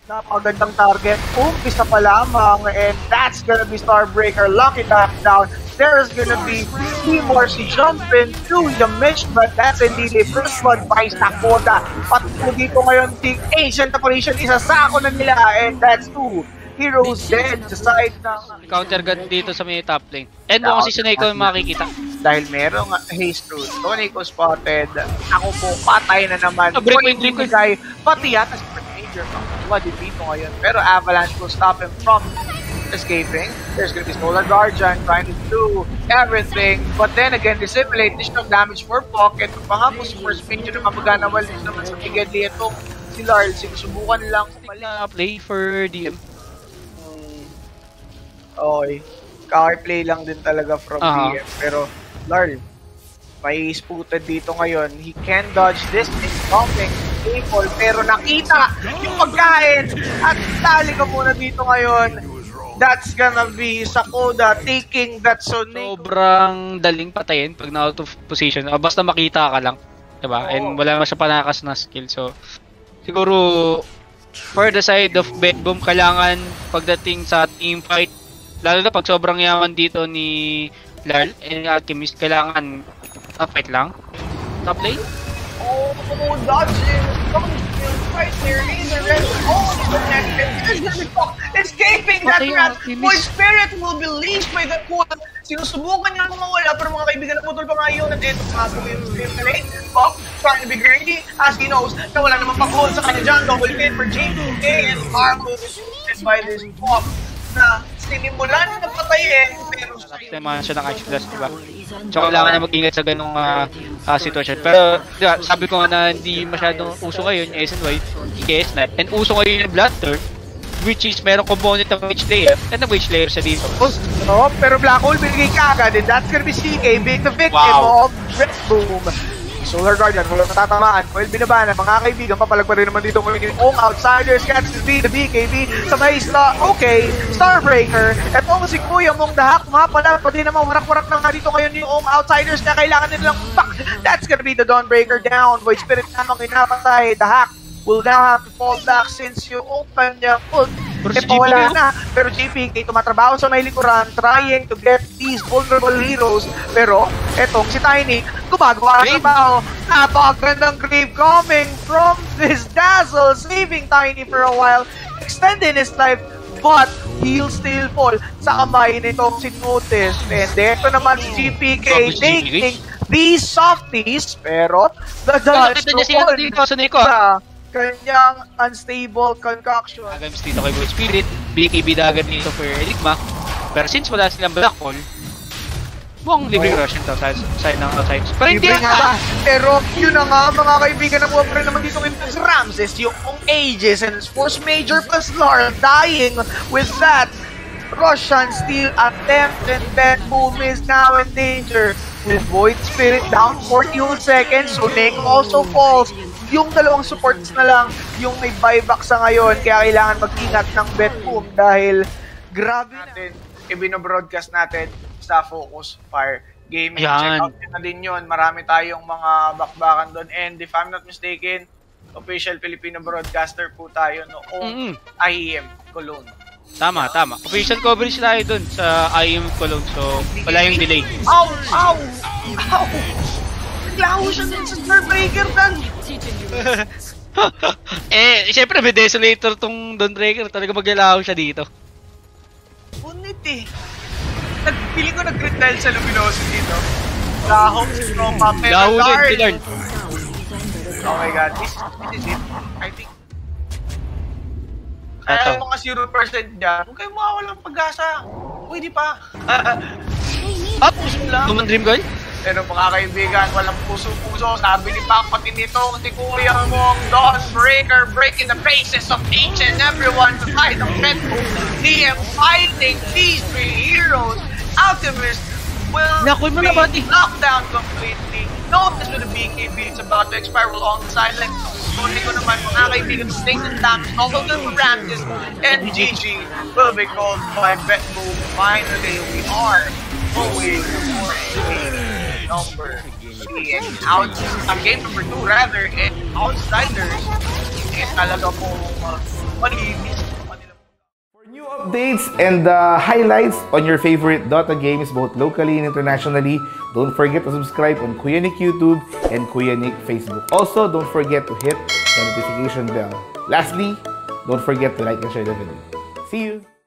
napagandang target. Umpisa pa lamang, and that's gonna be Starbreaker. Lucky that down. There's gonna be Timor si jump into the Mitch, but that's indeed a first one by Sakoda. At dito ngayon, the Ancient Operation, isasako na nila, and that's 2 heroes dead sa side ng counter gun dito sa may top lane. And mo kasi Sunay ko yung makikita. Dahil merong haste route. Tony ko spotted. Ako po, patay na naman. Break ko. Pati yata si Major Pang dito ngayon. Pero Avalanche will stop him from escaping. There's gonna be Solar Guardian trying to do everything. But then again, dissimulate additional damage for Pocket. Pangako si First Major na mapagana walis naman sa bigyan dito. Si Larl, sinusubukan lang play for DM. Okay. Kaka-play lang din talaga from DM. Pero, Larl, may spooted dito ngayon. He can dodge this incoming table. Pero nakita yung pagkain. At tali ka muna dito ngayon. That's gonna be Sakoda taking that Sonic. Sobrang daling patayin pag na-out of position. Basta makita ka lang. Diba? And wala naman siya panakas na skill. So, siguro, for the side of BetBoom, kailangan pagdating sa team fight, lalo na pag sobrang yaman dito ni Larl and Alchemist, kailangan fight lang. Top lane? Oh, dodging! Right there, laser red. Oh, connected. Escaping that rat. Boy Spirit will be leashed by the cool. Sinusubukan niya mawala, pero mga kaibigan na putol pa nga yun. And it's possibly in the lane. Pop, trying to be greedy, as he knows na wala naman pa-call sa kanya dyan. Double hit for J2K and Marcos is by this Pop na sinimulan na patayin, pero naman siya ng Ice Blast, diba? So, kailangan na mag-ingat sa ganung sitwasyon. Pero, diba, sabi ko nga na hindi masyadong uso ngayon yung SNY, KS9, and uso ngayon yung Blatter, which is merong component ng Witch Layer, and ng Witch Layer siya dito. Oh, pero Black Hole binigay ka agad, and that's gonna be CK being the victim of BetBoom. Solar Guardian, walang natatamaan. Well, binaba na, mga kaibigan, papalag pa rin naman dito kung outsiders, catches the BKB sa may okay, Starbreaker. At si Kuya mong dahak, nga pala, pati naman warak-warak na nga dito ngayon yung outsiders na kailangan nilang back. That's gonna be the Dawnbreaker down. Void Spirit namang inapatay. Dahak will now have to fall back since you open niya ult. Wala na. Pero JPK tumatrabaho sa may likuran, trying to get these vulnerable heroes. Pero, etong si Tiny, gumagawa ng trabaho. Napakagandang grave coming from this Dazzle, saving Tiny for a while, extending his life, but he'll still fall sa kamay nitong si Notice. And eto naman si JPK taking these softies, pero the dodge to fall kanyang unstable concoction. Against dito kay Void Spirit, BKB dagger dito for Enigma. Pero since wala silang Black Hole, buong libre rush ito sa side ng outside. Pero hindi nga. Pero yun na nga mga kaibigan na buwapre naman dito kay Ramses, yung Aegis and Force Major plus Lar dying with that Russian steal attempt, and BetBoom is now in danger with Void Spirit down 41 seconds. So Nick also falls. Yung dalawang supports na lang yung may buyback sa ngayon, kaya kailangan mag-ingat ng BetBoom dahil grabe natin, ibino-broadcast natin sa Focus Fire Gaming. Check out na din yun, marami tayong mga bakbakan doon, and if I'm not mistaken, official Filipino broadcaster po tayo noong IEM Cologne. Tama. Official coverage tayo dun sa IEM Cologne, so wala yung delay. Ow! Naglaho siya din sa Starbreaker dan! Siyempre may Desolator tong Dawnbreaker, talaga maglalaho siya dito. Punit Nagpili ko nag-crit dahil sa luminosity dito. Lahong si Roma, pero Lard! Oh my god, this is it. I think kaya mga 0% dyan, huwag kayong makawalang pag-asa. Uy, di pa. Up! Common Dream Girl? Pero mga kaibigan, walang puso-puso. Sabi ni Papa nito, si Kuya mong Dawnbreaker breaking the faces of each and everyone to fight of BetBoom. DM fighting these three heroes. Alchemist will be locked down completely. Notice with the BKB, it's about to expire on the sideline. Sulit ko naman mga kaibigan, snake and damage, although the Ramses and GG will be called by BetBoom. Finally, we are going for number 3 and game number 2 rather, and outsiders, talaga po malinis sa kanila. For new updates and highlights on your favorite Dota games, both locally and internationally, don't forget to subscribe on KuyaNic YouTube and KuyaNic Facebook. Also, don't forget to hit the notification bell. Lastly, don't forget to like and share the video. See you!